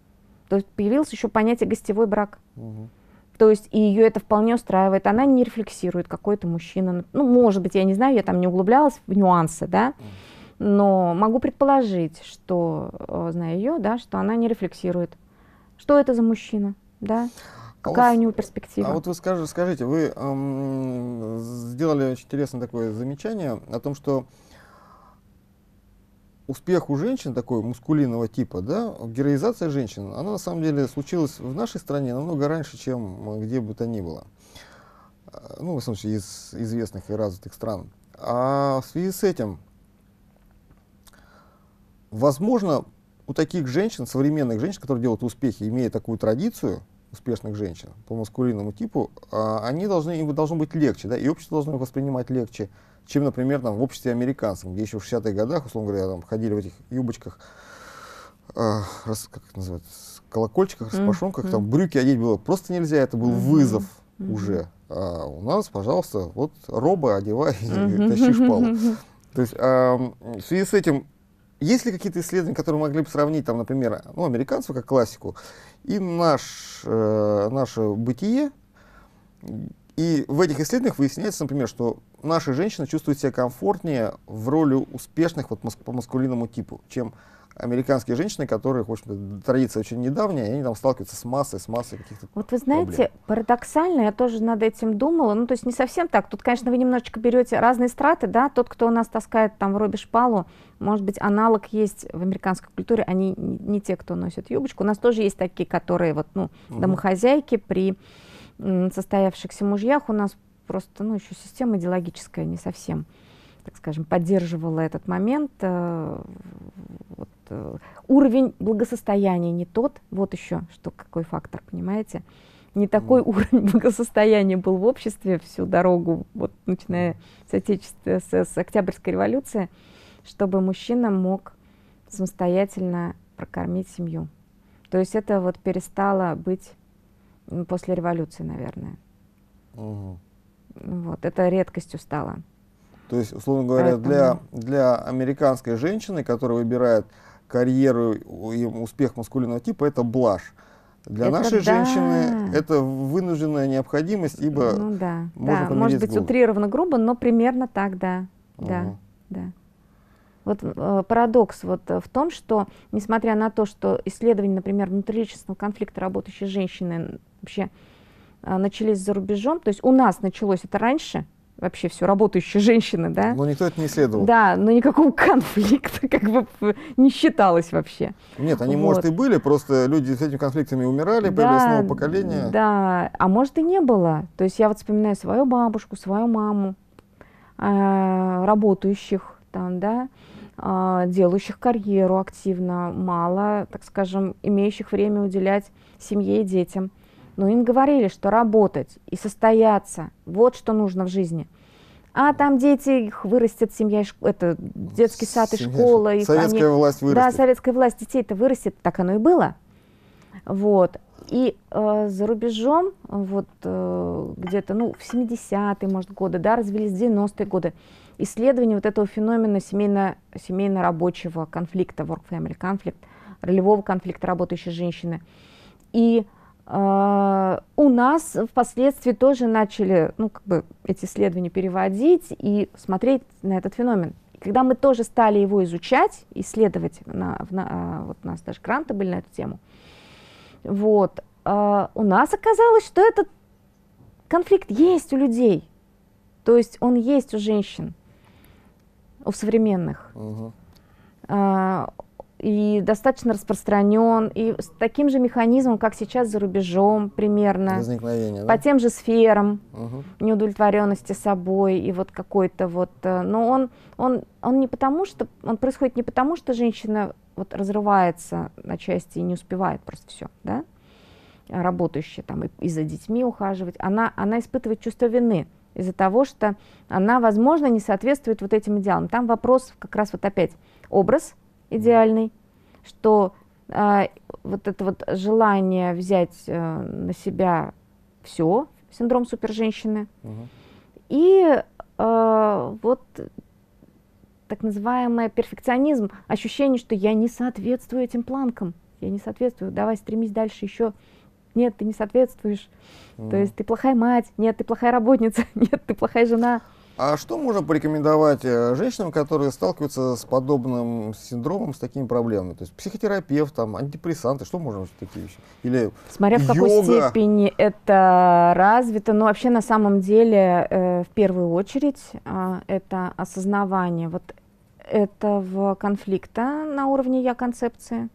То есть появилось еще понятие гостевой брак. Угу. То есть и ее это вполне устраивает. Она не рефлексирует, какой-то мужчина. Ну, может быть, я не знаю, я там не углублялась в нюансы, да, но могу предположить, что, зная ее, да, что она не рефлексирует. Что это за мужчина, да? Какая а у него перспектива? А вот вы скажите, скажите вы эм, сделали очень интересное такое замечание о том, что успех у женщин такой мускулинного типа, да, героизация женщин, она на самом деле случилась в нашей стране намного раньше, чем где бы то ни было. Ну, в основном, из известных и развитых стран. А в связи с этим, возможно, у таких женщин, современных женщин, которые делают успехи, имея такую традицию успешных женщин по маскулинному типу, они должны, им должно быть легче, да, и общество должно их воспринимать легче, чем, например, там, в обществе американском, где еще в шестидесятых годах, условно говоря, там, ходили в этих юбочках, э, рас, как это называется, колокольчиках, распашонках, mm-hmm. там брюки одеть было просто нельзя, это был mm-hmm. вызов mm-hmm. уже. А у нас, пожалуйста, вот роба одевай mm-hmm. и тащи шпалу. Mm-hmm. То есть э, в связи с этим, есть ли какие-то исследования, которые могли бы сравнить, там, например, ну, американцев как классику и наш, э, наше бытие? И в этих исследованиях выясняется, например, что наши женщины чувствуют себя комфортнее в роли успешных вот, по маскулинному типу, чем американские женщины, которые, в общем-то, традиция очень недавняя, и они там сталкиваются с массой, с массой каких-то Вот вы знаете, проблем. Парадоксально, я тоже над этим думала, ну, то есть не совсем так. Тут, конечно, вы немножечко берете разные страты, да, тот, кто у нас таскает там в робе шпалу, может быть, аналог есть в американской культуре, они не те, кто носит юбочку. У нас тоже есть такие, которые, вот, ну, угу. домохозяйки при м, состоявшихся мужьях, у нас просто, ну, еще система идеологическая не совсем, так скажем, поддерживала этот момент. Э, вот, э, уровень благосостояния не тот, вот еще что, какой фактор, понимаете? Не такой mm. уровень благосостояния был в обществе всю дорогу, вот, начиная с, отечества, с, с Октябрьской революции, чтобы мужчина мог самостоятельно прокормить семью. То есть это вот перестало быть после революции, наверное. Mm. Вот, это редкостью стало. То есть, условно говоря, для, для американской женщины, которая выбирает карьеру и успех маскулинного типа, это блажь. Для это нашей да. женщины это вынужденная необходимость, ибо ну, да, можно да. Может быть, грубо. утрированно грубо, но примерно так, да. Uh-huh. да, да. Вот э, парадокс вот в том, что, несмотря на то, что исследования, например, внутриличностного конфликта работающей женщины вообще э, начались за рубежом, то есть у нас началось это раньше, вообще все, работающие женщины, да? Но никто это не исследовал. Да, но никакого конфликта как бы не считалось вообще. Нет, они, вот. может, и были, просто люди с этими конфликтами умирали, да, появилось новое поколение. Да, а может и не было. То есть я вот вспоминаю свою бабушку, свою маму, э, работающих там, да, э, делающих карьеру активно, мало, так скажем, имеющих время уделять семье и детям. Но им говорили, что работать и состояться, вот что нужно в жизни. А там дети, их вырастет семья, это детский сад и школа. Их советская они, власть вырастет. Да, советская власть детей-то вырастет, так оно и было. Вот. И э, за рубежом, вот э, где-то, ну, в семидесятые, может, годы, да, развились в девяностые годы, исследования вот этого феномена семейно, семейно-рабочего конфликта, work-family conflict, ролевого конфликта работающей женщины. И Uh, у нас впоследствии тоже начали, ну, как бы эти исследования переводить и смотреть на этот феномен. И когда мы тоже стали его изучать, исследовать, на, на, вот у нас даже гранты были на эту тему, вот, uh, у нас оказалось, что этот конфликт есть у людей, то есть он есть у женщин, у современных. Uh-huh. uh, И достаточно распространен, и с таким же механизмом, как сейчас за рубежом примерно, возникновение, по да? тем же сферам, угу. неудовлетворенности собой, и вот какой-то вот, но он, он, он не потому, что, он происходит не потому, что женщина вот разрывается на части и не успевает просто все, да, работающая там и, и за детьми ухаживать, она, она испытывает чувство вины из-за того, что она, возможно, не соответствует вот этим идеалам. Там вопрос как раз вот опять образ идеальный, что э, вот это вот желание взять э, на себя все, синдром суперженщины, uh-huh. и э, вот так называемый перфекционизм, ощущение, что я не соответствую этим планкам, я не соответствую, давай стремись дальше еще. Нет, ты не соответствуешь. Mm. То есть ты плохая мать, нет, ты плохая работница, нет, ты плохая жена. А что можно порекомендовать женщинам, которые сталкиваются с подобным синдромом, с такими проблемами? То есть психотерапевт, там, антидепрессанты, что можно такие вещи? Или смотря в какой йога? степени это развито, но вообще на самом деле э, в первую очередь э, это осознавание вот этого конфликта на уровне я-концепции,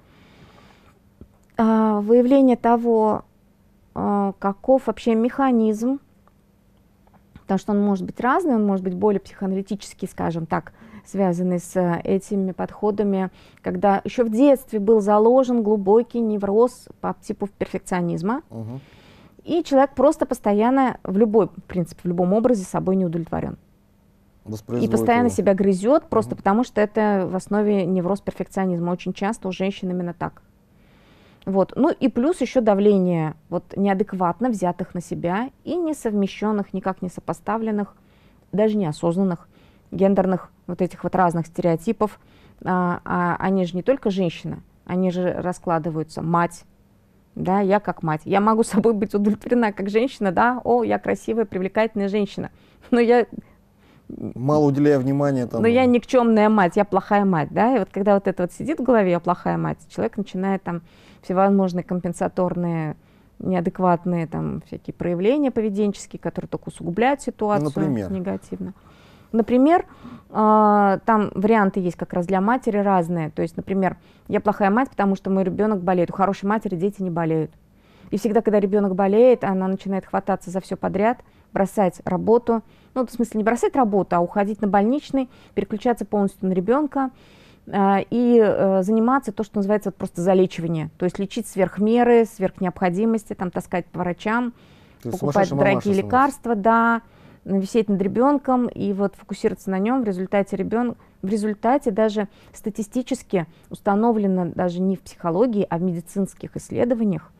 э, выявление того, э, каков вообще механизм, потому что он может быть разный, он может быть более психоаналитический, скажем так, связанный с этими подходами, когда еще в детстве был заложен глубокий невроз по типу перфекционизма, угу. и человек просто постоянно, в любой, в принципе, в любом образе собой не удовлетворен. И постоянно его. себя грызет, просто угу. потому что это в основе невроз перфекционизма. Очень часто у женщин именно так. Вот. Ну и плюс еще давление вот, неадекватно взятых на себя и несовмещенных, никак не сопоставленных, даже неосознанных гендерных вот этих вот разных стереотипов. А, а, они же не только женщина, они же раскладываются мать, да, я как мать. Я могу собой быть удовлетворена как женщина, да, о, я красивая, привлекательная женщина, но я... Мало уделяя внимания там. Но я никчемная мать, я плохая мать, да, и вот когда вот это вот сидит в голове, я плохая мать, человек начинает там всевозможные компенсаторные, неадекватные там всякие проявления поведенческие, которые только усугубляют ситуацию Например? негативно. Например, э, там варианты есть как раз для матери разные. То есть, например, я плохая мать, потому что мой ребенок болеет. У хорошей матери дети не болеют. И всегда, когда ребенок болеет, она начинает хвататься за все подряд, бросать работу. Ну, в смысле, не бросать работу, а уходить на больничный, переключаться полностью на ребенка э, и э, заниматься то, что называется вот просто залечивание. То есть лечить сверх меры, сверх необходимости, там, таскать по врачам, покупать дорогие лекарства, да, висеть над ребенком и вот фокусироваться на нем. В результате ребенок, в результате даже статистически установлено даже не в психологии, а в медицинских исследованиях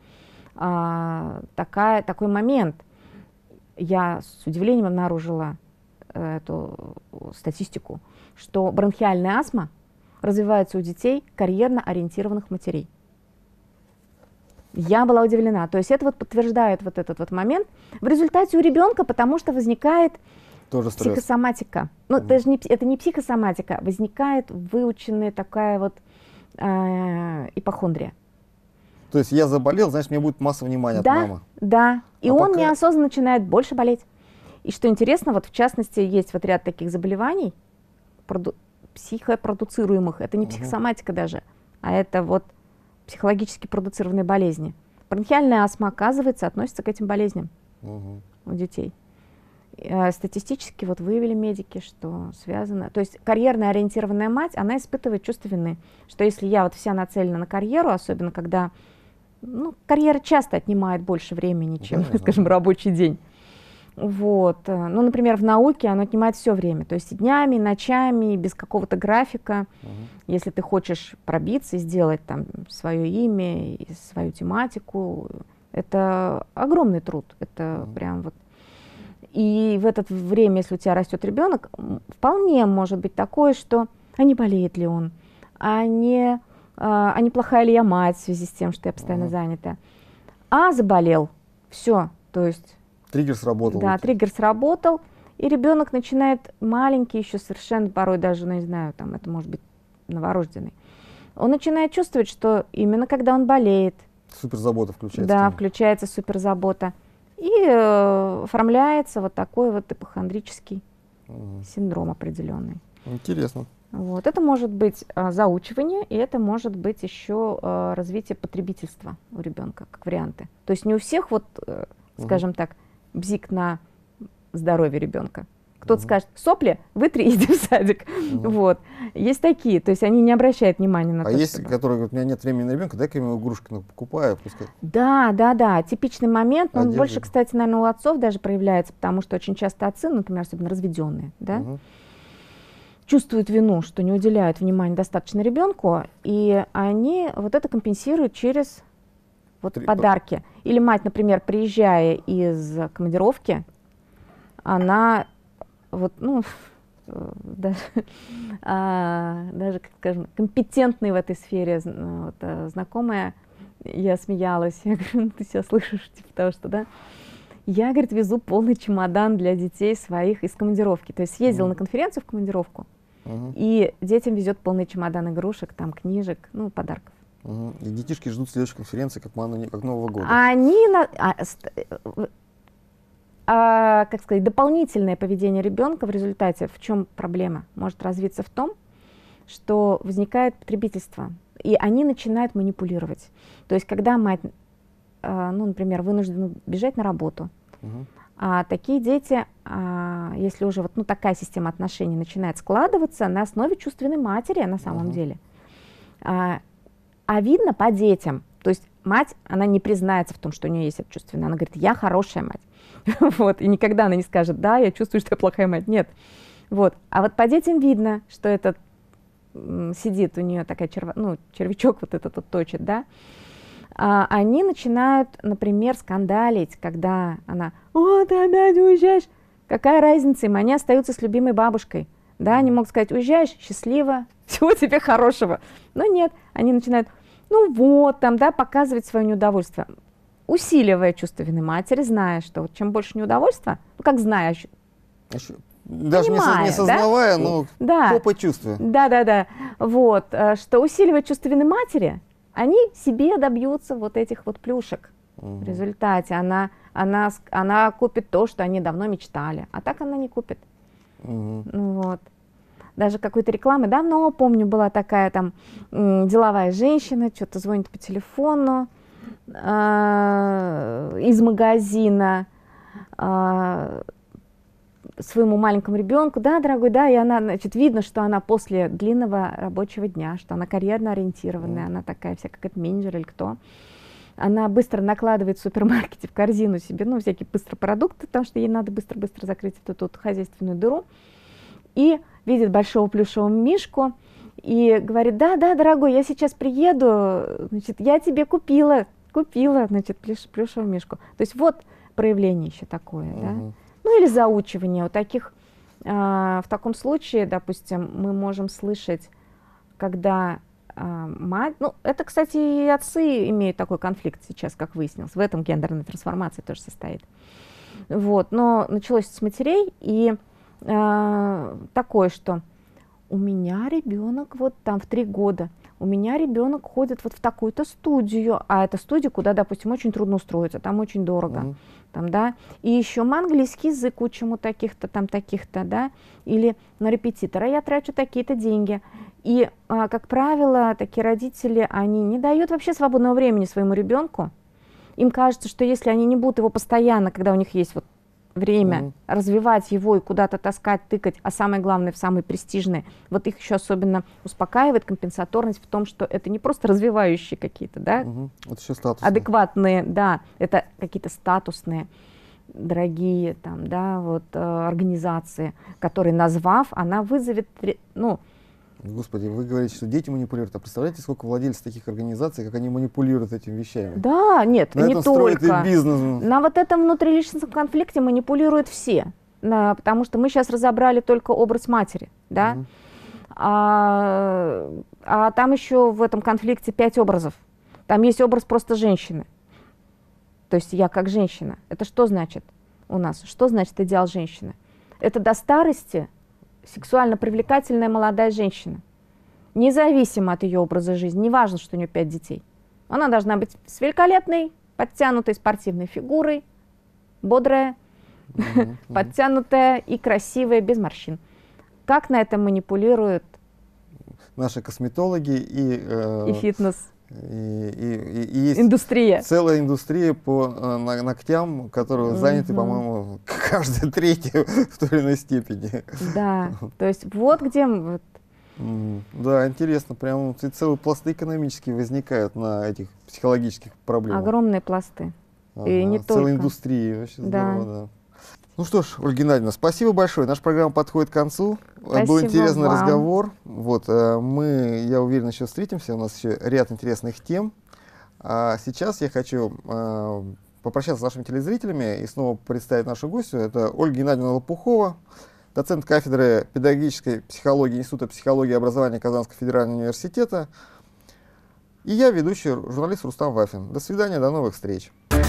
а, такая, такой момент. Я с удивлением обнаружила эту статистику, что бронхиальная астма развивается у детей карьерно ориентированных матерей. Я была удивлена. То есть это вот подтверждает вот этот вот момент. В результате у ребенка, потому что возникает тоже психосоматика. Ну, mm. это, не, это не психосоматика, возникает выученная такая вот э, ипохондрия. То есть я заболел, значит, мне будет масса внимания да, от мамы. Да, и а он пока... неосознанно начинает больше болеть. И что интересно, вот в частности, есть вот ряд таких заболеваний, проду... психопродуцируемых. Это не uh-huh. психосоматика даже, а это вот психологически продуцированные болезни. Бронхиальная астма, оказывается, относится к этим болезням uh-huh. у детей. И, статистически вот выявили медики, что связано... То есть карьерно ориентированная мать, она испытывает чувство вины, что если я вот вся нацелена на карьеру, особенно когда... Ну, карьера часто отнимает больше времени, чем, uh-huh. скажем, рабочий день. Вот. Ну, например, в науке оно отнимает все время, то есть и днями, и ночами, без какого-то графика. Uh-huh. Если ты хочешь пробиться и сделать там свое имя, и свою тематику, это огромный труд. Это uh-huh. прям вот. И в это время, если у тебя растет ребенок, вполне может быть такое, что а не болеет ли он, а не, а не плохая ли я мать в связи с тем, что я постоянно uh-huh. занята, а заболел. Все, то есть. Триггер сработал. Да, триггер сработал, и ребенок начинает маленький, еще совершенно порой даже, ну не знаю, там это может быть новорожденный. Он начинает чувствовать, что именно когда он болеет. Суперзабота включается. Да, включается суперзабота. И э, оформляется вот такой вот ипохондрический угу. синдром определенный. Интересно. Вот. Это может быть э, заучивание, и это может быть еще э, развитие потребительства у ребенка, как варианты. То есть не у всех, вот, э, скажем угу. так, бзик на здоровье ребенка. Кто-то угу. скажет, сопли, вытри, иди в садик. Угу. Вот. Есть такие, то есть они не обращают внимания на а то, А есть, чтобы... которые говорят, у меня нет времени на ребенка, дай-ка я ему игрушки покупаю. Пускай. Да, да, да, типичный момент, но он Одежда. больше, кстати, наверное, у отцов даже проявляется, потому что очень часто отцы, например, особенно разведенные, да, угу. чувствуют вину, что не уделяют внимания достаточно ребенку, и они вот это компенсируют через вот Три... подарки. Или мать, например, приезжая из командировки, она вот, ну, э, даже, а, даже, как скажем, компетентные в этой сфере вот, а, знакомая, я смеялась, я говорю, ну ты себя слышишь, типа того, что, да, я, говорит, везу полный чемодан для детей своих из командировки, то есть съездила mm-hmm. на конференцию в командировку, mm-hmm. и детям везет полный чемодан игрушек, там, книжек, ну, подарков. Угу. И детишки ждут следующей конференции, как, как Нового года. Они, на, а, а, как сказать, дополнительное поведение ребенка в результате, в чем проблема, может развиться в том, что возникает потребительство, и они начинают манипулировать. То есть, когда мать, а, ну, например, вынуждена бежать на работу, угу. а такие дети, а, если уже вот, ну, такая система отношений начинает складываться на основе чувственной матери на самом угу. деле, а, А видно по детям. То есть мать, она не признается в том, что у нее есть это чувственное. Она говорит, я хорошая мать. Вот. И никогда она не скажет, да, я чувствую, что я плохая мать. Нет. Вот. А вот по детям видно, что этот сидит у нее такая черва, ну, червячок вот этот вот точит, да. А они начинают, например, скандалить, когда она, о, ты опять уезжаешь. Какая разница им? Они остаются с любимой бабушкой. Да, они могут сказать, уезжаешь, счастливо, всего тебе хорошего. Но нет, они начинают, ну вот, там, да, показывать свое неудовольствие, усиливая чувство вины матери, зная, что вот чем больше неудовольствия, ну как зная, даже понимая, не сознавая, да? но да. попой чувствуя. Да, да, да, вот, что усиливая чувство вины матери, они себе добьются вот этих вот плюшек. Угу. В результате она, она, она купит то, что они давно мечтали, а так она не купит. Угу. Ну, вот. Даже какой-то рекламы, давно, помню, была такая там деловая женщина, что-то звонит по телефону э, из магазина э, своему маленькому ребенку, да, дорогой, да, и она, значит, видно, что она после длинного рабочего дня, что она карьерно ориентированная, mm. она такая вся, как это менеджер или кто. Она быстро накладывает в супермаркете в корзину себе, ну, всякие быстрые продукты, потому что ей надо быстро-быстро закрыть эту тут хозяйственную дыру. И видит большого плюшевого мишку и говорит, да, да, дорогой, я сейчас приеду, значит, я тебе купила, купила, значит, плюш, плюшевого мишку. То есть вот проявление еще такое, uh-huh. да. Ну или заучивание. У таких, а, в таком случае, допустим, мы можем слышать, когда а, мать, ну это, кстати, и отцы имеют такой конфликт сейчас, как выяснилось, в этом гендерная трансформация тоже состоит. Вот, но началось с матерей, и а, такое, что у меня ребенок вот там в три года, у меня ребенок ходит вот в такую-то студию, а это студия, куда, допустим, очень трудно устроиться, там очень дорого, mm-hmm. там, да, и еще мы английский язык учим у таких-то, там, таких-то, да, или на репетитора я трачу такие-то деньги. И, а, как правило, такие родители, они не дают вообще свободного времени своему ребенку. Им кажется, что если они не будут его постоянно, когда у них есть вот время, mm-hmm. развивать его и куда-то таскать, тыкать, а самое главное, в самые престижные, вот их еще особенно успокаивает компенсаторность в том, что это не просто развивающие какие-то, да, mm-hmm. это еще статусные. Адекватные, да, это какие-то статусные, дорогие там, да, вот э, организации, которые, назвав, она вызовет, ну, Господи, вы говорите, что дети манипулируют, а представляете, сколько владельцев таких организаций, как они манипулируют этими вещами? Да, нет, на не этом только. Строят и бизнес. На вот этом внутриличностном конфликте манипулируют все, на, потому что мы сейчас разобрали только образ матери, да, mm-hmm. а, а там еще в этом конфликте пять образов. Там есть образ просто женщины, то есть я как женщина. Это что значит у нас? Что значит идеал женщины? Это до старости сексуально привлекательная молодая женщина, независимо от ее образа жизни, не важно, что у нее пять детей. Она должна быть с великолепной, подтянутой спортивной фигурой, бодрая, mm-hmm, mm-hmm. подтянутая и красивая, без морщин. Как на этом манипулируют наши косметологи и, э, и фитнес. И, и, и, и есть индустрия. Целая индустрия по э, ногтям, которые mm-hmm. заняты, по-моему, каждый третий в той или иной степени. Да, то есть вот где... Вот. Mm-hmm. Да, интересно, прям целые пласты экономические возникают на этих психологических проблемах. Огромные пласты. Ага, и не целая только. Индустрия, вообще да. здорово, да. Ну что ж, Ольга Геннадьевна, спасибо большое. Наша программа подходит к концу. Спасибо Был интересный вам. разговор. Вот, мы, я уверен, еще встретимся. У нас еще ряд интересных тем. А сейчас я хочу а, попрощаться с нашими телезрителями и снова представить нашу гостью. Это Ольга Геннадьевна Лопухова, доцент кафедры педагогической психологии Института психологии и образования Казанского федерального университета. И я, ведущий журналист Рустам Вафин. До свидания, до новых встреч.